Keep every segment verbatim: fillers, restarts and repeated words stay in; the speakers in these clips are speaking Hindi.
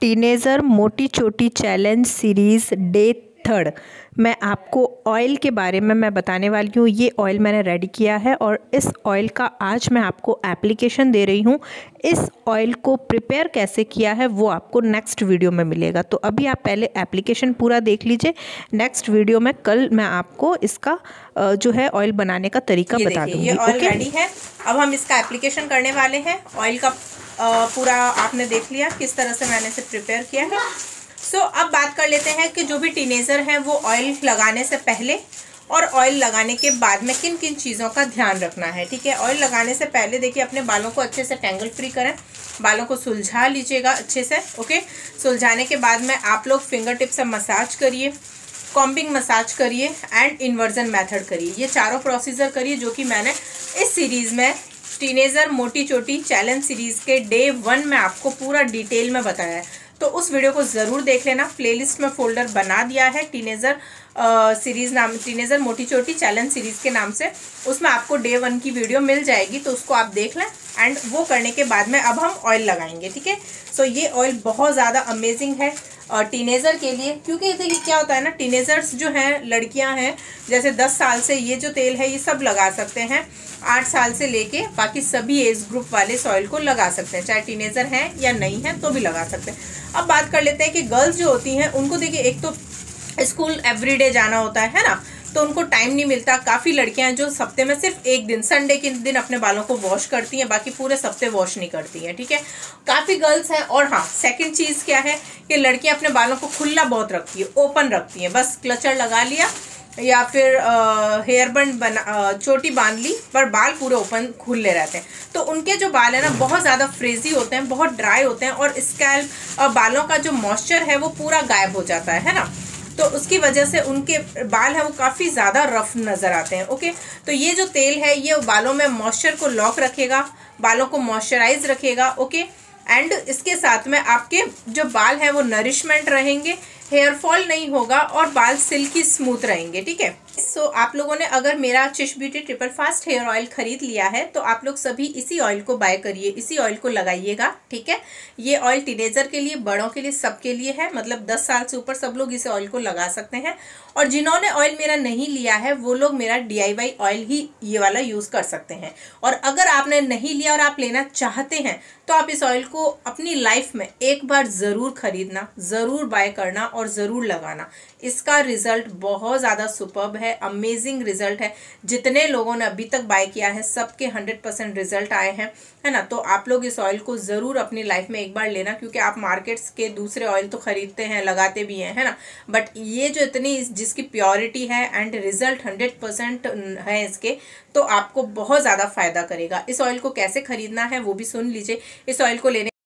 टीनेजर मोटी चोटी चैलेंज सीरीज़ डे थर्ड मैं आपको ऑयल के बारे में मैं बताने वाली हूँ। ये ऑयल मैंने रेडी किया है और इस ऑयल का आज मैं आपको एप्लीकेशन दे रही हूँ। इस ऑयल को प्रिपेयर कैसे किया है वो आपको नेक्स्ट वीडियो में मिलेगा। तो अभी आप पहले एप्लीकेशन पूरा देख लीजिए। नेक्स्ट वीडियो में कल मैं आपको इसका जो है ऑयल बनाने का तरीका बता दूँगी। ये ऑयल रेडी है। अब हम इसका एप्लीकेशन करने वाले हैं। ऑयल का पूरा आपने देख लिया किस तरह से मैंने इसे प्रिपेयर किया है। सो so, अब बात कर लेते हैं कि जो भी टीनेजर हैं वो ऑयल लगाने से पहले और ऑयल लगाने के बाद में किन किन चीज़ों का ध्यान रखना है। ठीक है, ऑयल लगाने से पहले देखिए अपने बालों को अच्छे से टेंगल फ्री करें, बालों को सुलझा लीजिएगा अच्छे से। ओके, सुलझाने के बाद में आप लोग फिंगर टिप से मसाज करिए, कॉम्बिंग मसाज करिए एंड इन्वर्जन मेथड करिए। ये चारों प्रोसीजर करिए जो कि मैंने इस सीरीज़ में टीनेजर मोटी चोटी चैलेंज सीरीज़ के डे वन में आपको पूरा डिटेल में बताया है। तो उस वीडियो को ज़रूर देख लेना। प्लेलिस्ट में फोल्डर बना दिया है टीनेजर सीरीज़ नाम, टीनेजर मोटी चोटी चैलेंज सीरीज़ के नाम से। उसमें आपको डे वन की वीडियो मिल जाएगी, तो उसको आप देख लें। एंड वो करने के बाद में अब हम ऑयल लगाएंगे। ठीक है, सो ये ऑयल बहुत ज़्यादा अमेजिंग है टीनेजर के लिए, क्योंकि देखिए क्या होता है ना, टीनेजर्स जो हैं, लड़कियां हैं, जैसे दस साल से ये जो तेल है ये सब लगा सकते हैं। आठ साल से लेके बाकी सभी एज ग्रुप वाले इस ऑयल को लगा सकते हैं, चाहे टीनेजर हैं या नहीं हैं तो भी लगा सकते हैं। अब बात कर लेते हैं कि गर्ल्स जो होती हैं उनको देखिए एक तो स्कूल एवरीडे जाना होता है ना, तो उनको टाइम नहीं मिलता। काफ़ी लड़कियां जो हफ्ते में सिर्फ एक दिन संडे के दिन अपने बालों को वॉश करती हैं, बाकी पूरे हफ्ते वॉश नहीं करती हैं। ठीक है, काफ़ी गर्ल्स हैं। और हाँ, सेकंड चीज़ क्या है कि लड़कियां अपने बालों को खुला बहुत रखती है, ओपन रखती हैं। बस क्लचर लगा लिया या फिर हेयर बैंड बना, चोटी बांध ली, पर बाल पूरे ओपन खुले रहते हैं। तो उनके जो बाल है ना बहुत ज़्यादा फ्रेजी होते हैं, बहुत ड्राई होते हैं और स्कैल्प बालों का जो मॉइस्चर है वो पूरा गायब हो जाता है, है ना। तो उसकी वजह से उनके बाल है वो काफ़ी ज़्यादा रफ नज़र आते हैं। ओके, तो ये जो तेल है ये बालों में मॉइस्चर को लॉक रखेगा, बालों को मॉइस्चराइज रखेगा। ओके, एंड इसके साथ में आपके जो बाल हैं वो नरिशमेंट रहेंगे, हेयर फॉल नहीं होगा और बाल सिल्की स्मूथ रहेंगे। ठीक है, सो so, आप लोगों ने अगर मेरा चिश beauty triple fast hair oil खरीद लिया है तो आप लोग सभी इसी ऑयल को बाय करिए, इसी ऑयल को लगाइएगा। ठीक है, ये ऑयल टीनेजर के लिए, बड़ों के लिए, सबके लिए है। मतलब दस साल से ऊपर सब लोग इस ऑयल को लगा सकते हैं। और जिन्होंने ऑयल मेरा नहीं लिया है वो लोग मेरा डी आई वाई ऑयल ही ये वाला यूज़ कर सकते हैं। और अगर आपने नहीं लिया और आप लेना चाहते हैं तो आप इस ऑयल को अपनी लाइफ में एक बार ज़रूर खरीदना, ज़रूर बाय करना और ज़रूर लगाना। इसका रिज़ल्ट बहुत ज़्यादा सुपर्ब है, अमेजिंग रिज़ल्ट है। जितने लोगों ने अभी तक बाय किया है सबके हंड्रेड परसेंट रिज़ल्ट आए हैं, है ना। तो आप लोग इस ऑयल को ज़रूर अपनी लाइफ में एक बार लेना, क्योंकि आप मार्केट्स के दूसरे ऑयल तो ख़रीदते हैं, लगाते भी हैं, है ना, बट ये जो इतनी जिसकी प्योरिटी है एंड रिज़ल्ट हंड्रेड परसेंट है इसके, तो आपको बहुत ज़्यादा फ़ायदा करेगा। इस ऑयल को कैसे ख़रीदना है वो भी सुन लीजिए। इस ऑयल को लेने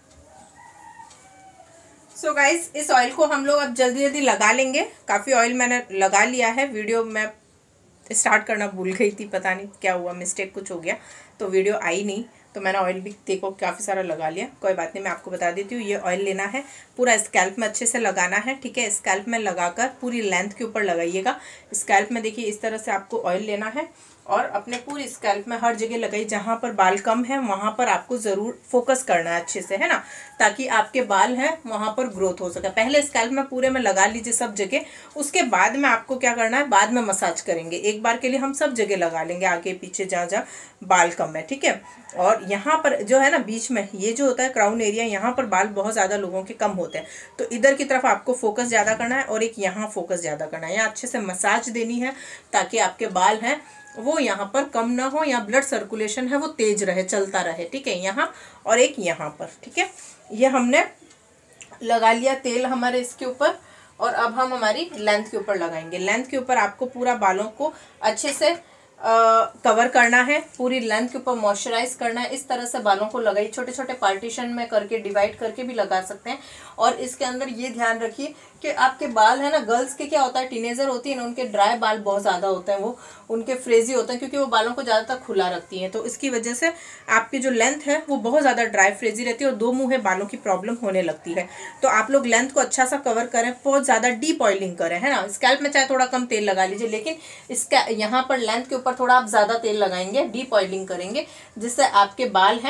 सो so गाइज, इस ऑयल को हम लोग अब जल्दी जल्दी लगा लेंगे। काफ़ी ऑयल मैंने लगा लिया है। वीडियो मैं स्टार्ट करना भूल गई थी, पता नहीं क्या हुआ, मिस्टेक कुछ हो गया तो वीडियो आई नहीं। तो मैंने ऑयल भी देखो काफ़ी सारा लगा लिया, कोई बात नहीं, मैं आपको बता देती हूँ। ये ऑयल लेना है, पूरा स्कैल्प में अच्छे से लगाना है। ठीक है, स्कैल्प में लगाकर पूरी लेंथ के ऊपर लगाइएगा। स्कैल्प में देखिए इस तरह से आपको ऑयल लेना है और अपने पूरी स्कैल्प में हर जगह लगाइए। जहाँ पर बाल कम है वहाँ पर आपको ज़रूर फोकस करना है अच्छे से, है ना, ताकि आपके बाल हैं वहाँ पर ग्रोथ हो सके। पहले स्कैल्प में पूरे में लगा लीजिए सब जगह, उसके बाद में आपको क्या करना है, बाद में मसाज करेंगे। एक बार के लिए हम सब जगह लगा लेंगे, आगे पीछे जहाँ जहाँ बाल कम है। ठीक है, और यहाँ पर जो है ना बीच में ये जो होता है क्राउन एरिया, यहाँ पर बाल बहुत ज़्यादा लोगों के कम होते हैं, तो इधर की तरफ आपको फोकस ज़्यादा करना है और एक यहाँ फोकस ज़्यादा करना है। यहाँ अच्छे से मसाज देनी है ताकि आपके बाल हैं वो यहाँ पर कम ना हो, या ब्लड सर्कुलेशन है वो तेज रहे, चलता रहे। ठीक है, यहाँ और एक यहाँ पर। ठीक है, ये हमने लगा लिया तेल हमारे इसके ऊपर, और अब हम हमारी लेंथ के ऊपर लगाएंगे। लेंथ के ऊपर आपको पूरा बालों को अच्छे से कवर करना है, पूरी लेंथ के ऊपर मॉइस्चराइज करना है। इस तरह से बालों को लगाइए, छोटे छोटे पार्टीशन में करके डिवाइड करके भी लगा सकते हैं। और इसके अंदर ये ध्यान रखिए कि आपके बाल है ना, गर्ल्स के क्या होता है, टीनेजर होती है ना, उनके ड्राई बाल बहुत ज़्यादा होते हैं, वो उनके फ्रेजी होते हैं क्योंकि वो बालों को ज़्यादातर खुला रखती हैं। तो इसकी वजह से आपकी जो लेंथ है वो बहुत ज़्यादा ड्राई फ्रेजी रहती है और दो मुँहे बालों की प्रॉब्लम होने लगती है। तो आप लोग लेंथ को अच्छा सा कवर करें, बहुत ज़्यादा डीप ऑयलिंग करें, है ना। स्कैल्प में चाहे थोड़ा कम तेल लगा लीजिए, लेकिन इसका यहाँ पर लेंथ के ऊपर थोड़ा आप ज़्यादा तेल लगाएंगे, डीप ऑयलिंग करेंगे, जिससे आपके बाल हैं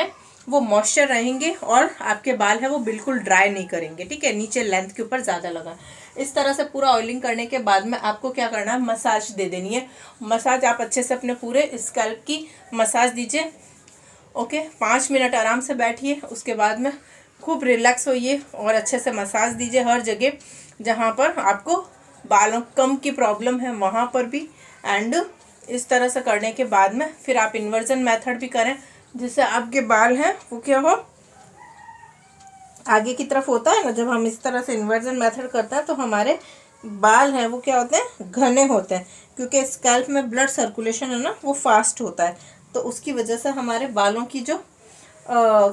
वो मॉइस्चर रहेंगे और आपके बाल है वो बिल्कुल ड्राई नहीं करेंगे। ठीक है, नीचे लेंथ के ऊपर ज़्यादा लगा। इस तरह से पूरा ऑयलिंग करने के बाद में आपको क्या करना है, मसाज दे देनी है। मसाज आप अच्छे से अपने पूरे स्कैल्प की मसाज दीजिए। ओके, पाँच मिनट आराम से बैठिए, उसके बाद में खूब रिलैक्स होइए और अच्छे से मसाज दीजिए हर जगह जहाँ पर आपको बालों कम की प्रॉब्लम है वहाँ पर भी। एंड इस तरह से करने के बाद में फिर आप इन्वर्जन मेथड भी करें, जिससे आपके बाल हैं वो क्या हो, आगे की तरफ होता है ना। जब हम इस तरह से इन्वर्जन मेथड करते हैं तो हमारे बाल हैं वो क्या होते हैं, घने होते हैं, क्योंकि स्कैल्प में ब्लड सर्कुलेशन है ना वो फास्ट होता है। तो उसकी वजह से हमारे बालों की जो आ,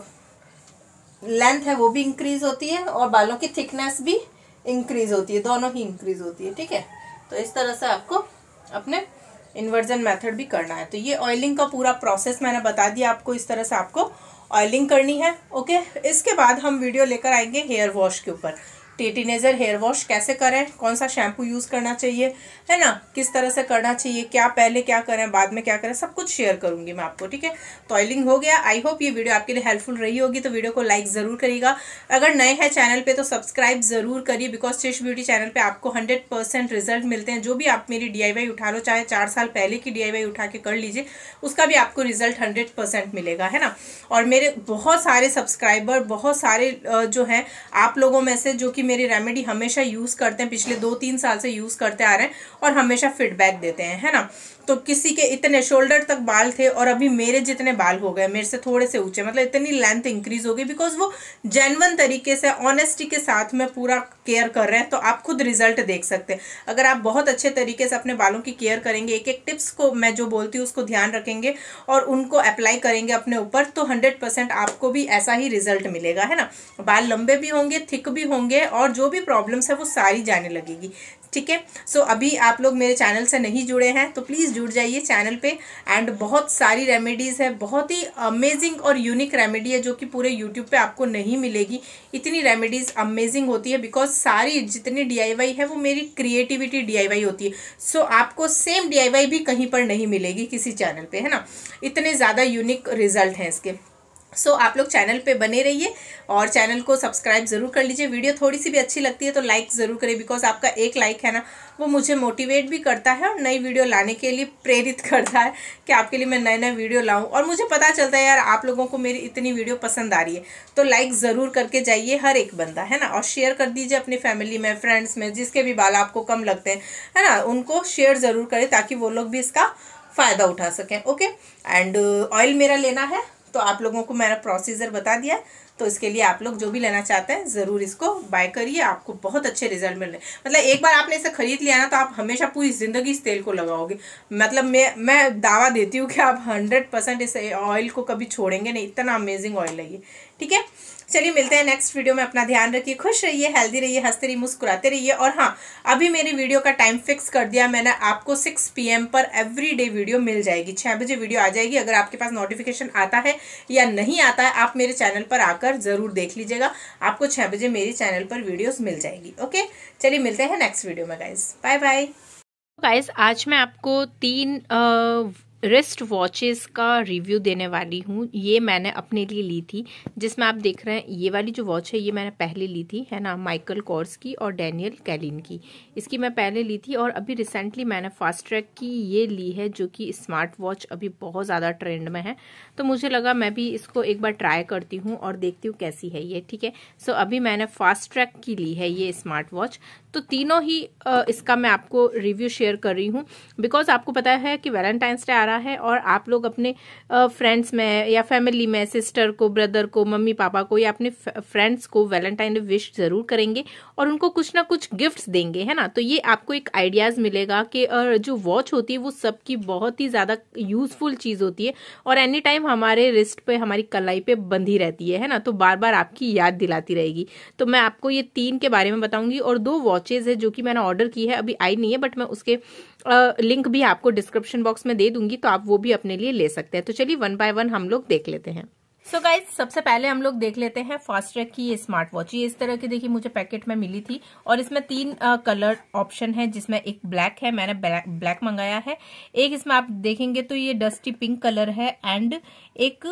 लेंथ है वो भी इंक्रीज होती है और बालों की थिकनेस भी इंक्रीज होती है, दोनों ही इंक्रीज होती है। ठीक है, तो इस तरह से आपको अपने इन्वर्जन मेथड भी करना है। तो ये ऑयलिंग का पूरा प्रोसेस मैंने बता दिया आपको, इस तरह से आपको ऑयलिंग करनी है। ओके, इसके बाद हम वीडियो लेकर आएंगे हेयर वॉश के ऊपर। टीनेजर हेयर वॉश कैसे करें, कौन सा शैम्पू यूज़ करना चाहिए, है ना, किस तरह से करना चाहिए, क्या पहले क्या करें बाद में क्या करें, सब कुछ शेयर करूंगी मैं आपको। ठीक है, तो ऑयलिंग हो गया। आई होप ये वीडियो आपके लिए हेल्पफुल रही होगी। तो वीडियो को लाइक ज़रूर करिएगा। अगर नए हैं चैनल पे तो सब्सक्राइब ज़रूर करिए, बिकॉज चिश ब्यूटी चैनल पे आपको हंड्रेड परसेंट रिजल्ट मिलते हैं। जो भी आप मेरी डी आई वाई उठा लो, चाहे चार साल पहले की डी आई वाई उठा के कर लीजिए, उसका भी आपको रिजल्ट हंड्रेड परसेंट मिलेगा, है ना। और मेरे बहुत सारे सब्सक्राइबर, बहुत सारे जो हैं आप लोगों में से जो कि मेरी रेमेडी हमेशा यूज़ करते हैं, पिछले दो तीन साल से यूज़ करते आ रहे हैं और हमेशा फीडबैक देते हैं, है ना। तो किसी के इतने शोल्डर तक बाल थे और अभी मेरे जितने बाल हो गए, मेरे से थोड़े से ऊंचे, मतलब इतनी लेंथ इंक्रीज हो गई, बिकॉज वो जेन्युइन तरीके से ऑनेस्टी के साथ में पूरा केयर कर रहे हैं। तो आप खुद रिजल्ट देख सकते हैं। अगर आप बहुत अच्छे तरीके से अपने बालों की केयर करेंगे, एक एक टिप्स को मैं जो बोलती हूँ उसको ध्यान रखेंगे और उनको अप्लाई करेंगे अपने ऊपर, तो हंड्रेड परसेंट आपको भी ऐसा ही रिजल्ट मिलेगा, है ना। बाल लंबे भी होंगे, थिक भी होंगे और जो भी प्रॉब्लम्स है वो सारी जाने लगेगी। ठीक है, सो so, अभी आप लोग मेरे चैनल से नहीं जुड़े हैं तो प्लीज़ जुड़ जाइए चैनल पे। एंड बहुत सारी रेमेडीज़ है, बहुत ही अमेजिंग और यूनिक रेमेडी है जो कि पूरे यूट्यूब पे आपको नहीं मिलेगी। इतनी रेमेडीज़ अमेजिंग होती है, बिकॉज सारी जितनी डीआईवाई है वो मेरी क्रिएटिविटी डीआईवाई होती है। सो so, आपको सेम डीआईवाई भी कहीं पर नहीं मिलेगी किसी चैनल पे, है ना। इतने ज़्यादा यूनिक रिजल्ट हैं इसके। सो so, आप लोग चैनल पे बने रहिए और चैनल को सब्सक्राइब ज़रूर कर लीजिए। वीडियो थोड़ी सी भी अच्छी लगती है तो लाइक ज़रूर करिए, बिकॉज आपका एक लाइक है ना वो मुझे मोटिवेट भी करता है और नई वीडियो लाने के लिए प्रेरित करता है कि आपके लिए मैं नए नए वीडियो लाऊं। और मुझे पता चलता है यार आप लोगों को मेरी इतनी वीडियो पसंद आ रही है, तो लाइक ज़रूर करके जाइए हर एक बंदा, है ना। और शेयर कर दीजिए अपनी फैमिली में, फ्रेंड्स में, जिसके भी बाल आपको कम लगते हैं, है ना, उनको शेयर ज़रूर करें ताकि वो लोग भी इसका फ़ायदा उठा सकें। ओके, एंड ऑयल मेरा लेना है तो आप लोगों को मैंने प्रोसीजर बता दिया, तो इसके लिए आप लोग जो भी लेना चाहते हैं ज़रूर इसको बाय करिए, आपको बहुत अच्छे रिजल्ट मिल रहे हैं। मतलब एक बार आपने इसे खरीद लिया ना तो आप हमेशा पूरी ज़िंदगी इस तेल को लगाओगे। मतलब मैं मैं दावा देती हूँ कि आप हंड्रेड परसेंट इस ऑयल को कभी छोड़ेंगे नहीं, इतना अमेजिंग ऑयल है ये। ठीक है, चलिए मिलते हैं नेक्स्ट वीडियो में। अपना ध्यान रखिए, खुश रहिए, हेल्दी रहिए, हंसते रहिए, मुस्कुराते रहिए। और हाँ, अभी मेरी वीडियो का टाइम फिक्स कर दिया मैंने, आपको सिक्स पी एम पर एवरी डे वीडियो मिल जाएगी, छः बजे वीडियो आ जाएगी। अगर आपके पास नोटिफिकेशन आता है या नहीं आता है, आप मेरे चैनल पर आकर ज़रूर देख लीजिएगा, आपको छः बजे मेरे चैनल पर वीडियोस मिल जाएगी। ओके, चलिए मिलते हैं नेक्स्ट वीडियो में गाइज, बाय बाय। गाइज आज मैं आपको तीन आ... रिस्ट वॉचेस का रिव्यू देने वाली हूँ। ये मैंने अपने लिए ली थी, जिसमें आप देख रहे हैं ये वाली जो वॉच है ये मैंने पहले ली थी, है ना, माइकल कॉर्स की और डैनियल कैलिन की। इसकी मैं पहले ली थी और अभी रिसेंटली मैंने फास्ट ट्रैक की ये ली है, जो कि स्मार्ट वॉच अभी बहुत ज़्यादा ट्रेंड में है। तो मुझे लगा मैं भी इसको एक बार ट्राई करती हूँ और देखती हूँ कैसी है ये। ठीक है, सो अभी मैंने फास्ट ट्रैक की ली है ये स्मार्ट वॉच। तो तीनों ही इसका मैं आपको रिव्यू शेयर कर रही हूँ, बिकॉज आपको पता है कि वैलेंटाइंस डे आ रहा है और आप लोग अपने फ्रेंड्स में या फैमिली में सिस्टर को, ब्रदर को, मम्मी पापा को या अपने फ्रेंड्स को वैलेंटाइन डे विश जरूर करेंगे और उनको कुछ ना कुछ गिफ्ट्स देंगे, है ना। तो ये आपको एक आइडियाज मिलेगा कि जो वॉच होती है वो सबकी बहुत ही ज्यादा यूजफुल चीज होती है और एनी टाइम हमारे रिस्ट पे, हमारी कलाई पे बंधी रहती है, है ना। तो बार बार आपकी याद दिलाती रहेगी। तो मैं आपको ये तीन के बारे में बताऊंगी और दो वॉचेज है जो कि मैंने ऑर्डर की है, अभी आई नहीं है, बट मैं उसके लिंक भी आपको डिस्क्रिप्शन बॉक्स में दे दूंगी, तो आप वो भी अपने लिए ले सकते हैं। तो चलिए वन बाय वन हम लोग देख लेते हैं। सो so गाइज, सबसे पहले हम लोग देख लेते हैं फास्ट ट्रैक की ये स्मार्ट वॉच। ये इस तरह की देखिए मुझे पैकेट में मिली थी और इसमें तीन कलर ऑप्शन है, जिसमें एक ब्लैक है, मैंने ब्लैक, ब्लैक मंगाया है। एक इसमें आप देखेंगे तो ये डस्टी पिंक कलर है एंड एक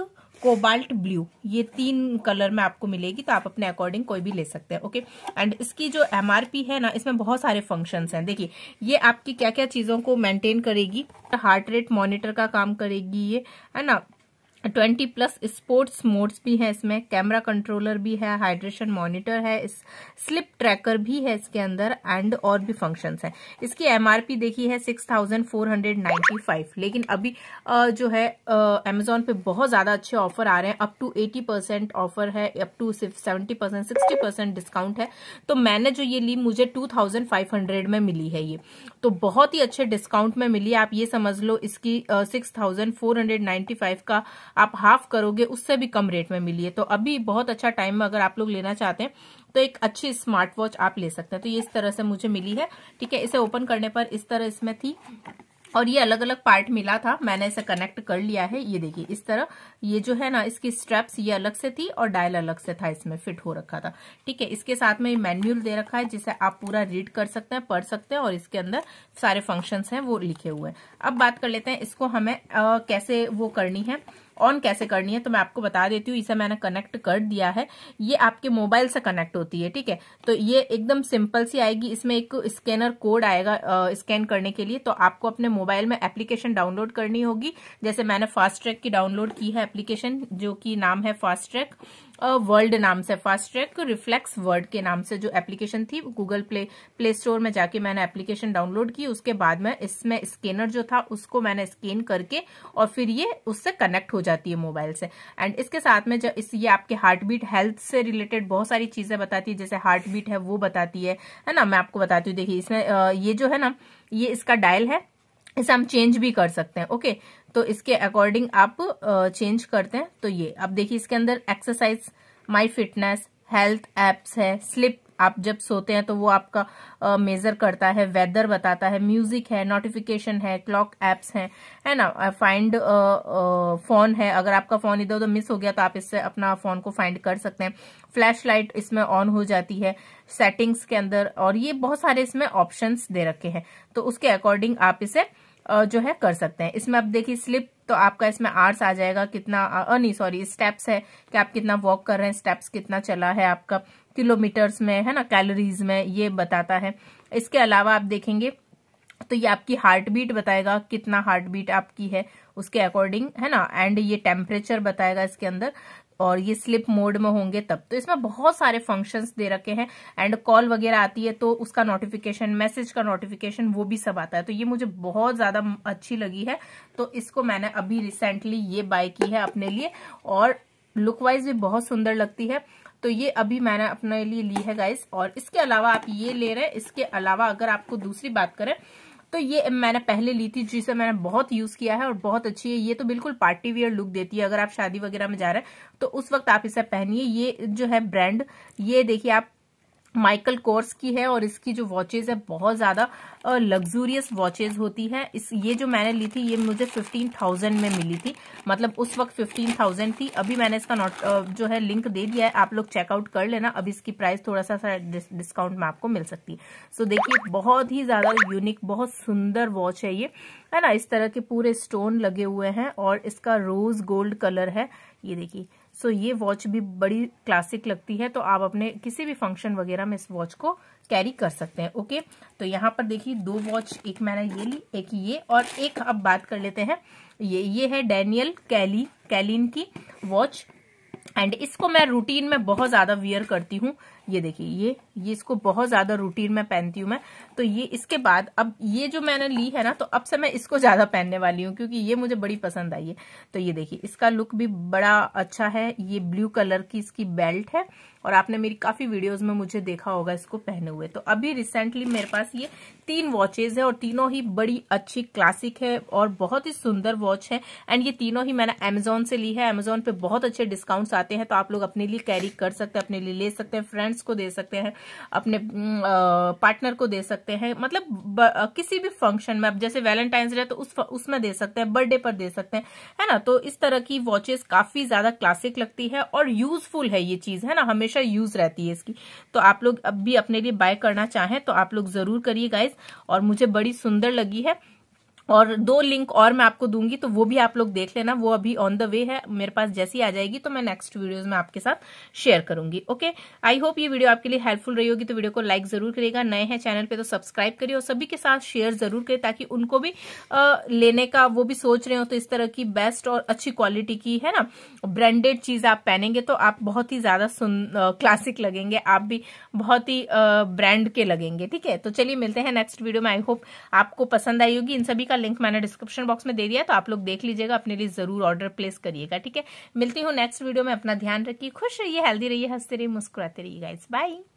कोबाल्ट ब्लू, ये तीन कलर में आपको मिलेगी, तो आप अपने अकॉर्डिंग कोई भी ले सकते हैं। ओके, एंड इसकी जो एमआरपी है ना, इसमें बहुत सारे फंक्शंस हैं। देखिए ये आपकी क्या क्या चीजों को मेंटेन करेगी, हार्ट रेट मॉनिटर का काम करेगी ये, है ना, ट्वेंटी प्लस स्पोर्ट्स मोड्स भी है इसमें, कैमरा कंट्रोलर भी है, हाइड्रेशन मॉनिटर है, इस स्लिप ट्रैकर भी है इसके अंदर, एंड और भी फंक्शंस हैं। इसकी एमआरपी देखी है six thousand four hundred ninety five, लेकिन अभी आ, जो है अमेजोन पे बहुत ज्यादा अच्छे ऑफर आ रहे हैं, up to eighty percent offer है, up to seventy percent sixty percent discount है। तो मैंने जो ये ली मुझे टू थाउजेंड फाइव हंड्रेड में मिली है ये, तो बहुत ही अच्छे डिस्काउंट में मिली। आप ये समझ लो इसकी six thousand four hundred ninety five का आप हाफ करोगे, उससे भी कम रेट में मिली है। तो अभी बहुत अच्छा टाइम में अगर आप लोग लेना चाहते हैं तो एक अच्छी स्मार्ट वॉच आप ले सकते हैं। तो ये इस तरह से मुझे मिली है, ठीक है। इसे ओपन करने पर इस तरह इसमें थी, और ये अलग अलग पार्ट मिला था, मैंने इसे कनेक्ट कर लिया है। ये देखिए इस तरह, ये जो है ना इसकी स्ट्रैप्स ये अलग से थी और डायल अलग से था, इसमें फिट हो रखा था, ठीक है। इसके साथ में मैनुअल दे रखा है जिसे आप पूरा रीड कर सकते हैं, पढ़ सकते हैं, और इसके अंदर सारे फंक्शंस हैं वो लिखे हुए हैं। अब बात कर लेते हैं इसको हमें आ, कैसे वो करनी है, ऑन कैसे करनी है। तो मैं आपको बता देती हूँ, इसे मैंने कनेक्ट कर दिया है, ये आपके मोबाइल से कनेक्ट होती है, ठीक है। तो ये एकदम सिंपल सी आएगी, इसमें एक स्कैनर कोड आएगा स्कैन करने के लिए। तो आपको अपने मोबाइल में एप्लीकेशन डाउनलोड करनी होगी, जैसे मैंने फास्ट ट्रैक की डाउनलोड की है एप्लीकेशन, जो कि नाम है फास्ट ट्रैक वर्ल्ड नाम से, फास्ट ट्रैक रिफ्लेक्स वर्ल्ड के नाम से जो एप्लीकेशन थी, गूगल प्ले प्ले स्टोर में जाके मैंने एप्लीकेशन डाउनलोड की। उसके बाद में इसमें स्कैनर जो था उसको मैंने स्कैन करके और फिर ये उससे कनेक्ट हो जाती है मोबाइल से। एंड इसके साथ में जब इस ये आपके हार्ट बीट हेल्थ से रिलेटेड बहुत सारी चीजें बताती है, जैसे हार्ट बीट है वो बताती है, है ना। मैं आपको बताती हूँ, देखिए इसमें ये जो है ना, ये इसका डायल है, इसे हम चेंज भी कर सकते हैं। ओके, तो इसके अकॉर्डिंग आप चेंज करते हैं। तो ये अब देखिए इसके अंदर exercise, my fitness, health apps है, स्लिप, आप जब सोते हैं तो वो आपका मेजर करता है, वेदर बताता है, म्यूजिक है, नोटिफिकेशन है, क्लॉक एप्स हैं, है ना, फाइंड फोन है, अगर आपका फोन इधर उधर मिस हो गया तो आप इससे अपना फोन को फाइंड कर सकते हैं। फ्लैश लाइट इसमें ऑन हो जाती है सेटिंग्स के अंदर, और ये बहुत सारे इसमें ऑप्शंस दे रखे हैं, तो उसके अकॉर्डिंग आप इसे जो है कर सकते हैं। इसमें अब देखिए स्लिप, तो आपका इसमें आवर्स आ जाएगा, कितना नहीं सॉरी स्टेप्स है कि आप कितना वॉक कर रहे हैं, स्टेप्स कितना चला है आपका, किलोमीटर्स में, है ना, कैलोरीज में ये बताता है। इसके अलावा आप देखेंगे तो ये आपकी हार्ट बीट बताएगा, कितना हार्ट बीट आपकी है उसके अकॉर्डिंग, है ना, एंड ये टेम्परेचर बताएगा इसके अंदर, और ये स्लिप मोड में होंगे तब। तो इसमें बहुत सारे फंक्शंस दे रखे हैं, एंड कॉल वगैरह आती है तो उसका नोटिफिकेशन, मैसेज का नोटिफिकेशन, वो भी सब आता है। तो ये मुझे बहुत ज्यादा अच्छी लगी है, तो इसको मैंने अभी रिसेंटली ये बाय की है अपने लिए, और लुक वाइज भी बहुत सुंदर लगती है। तो ये अभी मैंने अपने लिए ली है गाइस। और इसके अलावा आप ये ले रहे हैं, इसके अलावा अगर आपको दूसरी बात करें तो ये मैंने पहले ली थी, जिसे मैंने बहुत यूज किया है और बहुत अच्छी है। ये तो बिल्कुल पार्टी वियर लुक देती है, अगर आप शादी वगैरह में जा रहे हैं तो उस वक्त आप इसे पहनिए। ये जो है ब्रांड, ये देखिए आप माइकल कोर्स की है, और इसकी जो वॉचेज है बहुत ज्यादा लग्जूरियस वॉचेज होती है। इस ये जो मैंने ली थी ये मुझे फिफ्टीन थाउजेंड में मिली थी, मतलब उस वक्त फिफ्टीन थाउजेंड थी। अभी मैंने इसका नोट जो है लिंक दे दिया है, आप लोग चेकआउट कर लेना। अभी इसकी प्राइस थोड़ा सा डिस्काउंट में आपको मिल सकती है। सो देखिए बहुत ही ज्यादा यूनिक, बहुत सुंदर वॉच है ये, है ना। इस तरह के पूरे स्टोन लगे हुए हैं, और इसका रोज गोल्ड कलर है, ये देखिए। सो so, ये वॉच भी बड़ी क्लासिक लगती है, तो आप अपने किसी भी फंक्शन वगैरह में इस वॉच को कैरी कर सकते हैं। ओके, तो यहाँ पर देखिए दो वॉच, एक मैंने ये ली, एक ये, और एक अब बात कर लेते हैं ये ये है डैनियल कैली कैलिन की वॉच, एंड इसको मैं रूटीन में बहुत ज्यादा वियर करती हूँ। ये देखिए ये ये इसको बहुत ज्यादा रूटीन में पहनती हूँ मैं। तो ये इसके बाद अब ये जो मैंने ली है ना, तो अब से मैं इसको ज्यादा पहनने वाली हूँ, क्योंकि ये मुझे बड़ी पसंद आई है। तो ये देखिए इसका लुक भी बड़ा अच्छा है। ये ब्लू कलर की इसकी बेल्ट है, और आपने मेरी काफी वीडियोस में मुझे देखा होगा इसको पहने हुए। तो अभी रिसेंटली मेरे पास ये तीन वॉचेज है, और तीनों ही बड़ी अच्छी क्लासिक है और बहुत ही सुंदर वॉच है। एंड ये तीनों ही मैंने अमेजोन से ली है। अमेजोन पे बहुत अच्छे डिस्काउंट्स आते हैं, तो आप लोग अपने लिए कैरी कर सकते हैं, अपने लिए ले सकते हैं, फ्रेंड्स को दे सकते हैं, अपने पार्टनर को दे सकते हैं, मतलब ब, किसी भी फंक्शन में, अब जैसे वैलेंटाइंस डे तो उस उसमें दे सकते हैं, बर्थडे पर दे सकते हैं, है ना। तो इस तरह की वॉचेस काफी ज्यादा क्लासिक लगती है और यूजफुल है ये चीज, है ना, हमेशा यूज रहती है इसकी। तो आप लोग अब भी अपने लिए बाय करना चाहें तो आप लोग जरूर करिए गाइस, और मुझे बड़ी सुंदर लगी है। और दो लिंक और मैं आपको दूंगी, तो वो भी आप लोग देख लेना, वो अभी ऑन द वे है मेरे पास। जैसी आ जाएगी तो मैं नेक्स्ट वीडियोस में आपके साथ शेयर करूंगी। ओके, आई होप ये वीडियो आपके लिए हेल्पफुल रही होगी। तो वीडियो को लाइक जरूर करिएगा, नए हैं चैनल पे तो सब्सक्राइब करिए और सभी के साथ शेयर जरूर करिए, ताकि उनको भी आ, लेने का वो भी सोच रहे हो तो इस तरह की बेस्ट और अच्छी क्वालिटी की है ना ब्रांडेड चीज आप पहनेंगे तो आप बहुत ही ज्यादा क्लासिक लगेंगे, आप भी बहुत ही ब्रांड के लगेंगे। ठीक है, तो चलिए मिलते हैं नेक्स्ट वीडियो में। आई होप आपको पसंद आई होगी। इन सभी का लिंक मैंने डिस्क्रिप्शन बॉक्स में दे दिया, तो आप लोग देख लीजिएगा, अपने लिए जरूर ऑर्डर प्लेस करिएगा। ठीक है, मिलती हूँ नेक्स्ट वीडियो में। अपना ध्यान रखिए, खुश रहिए, हेल्दी रहिए, हंसते रहिए, मुस्कुराते रहिए गाइस। बाय।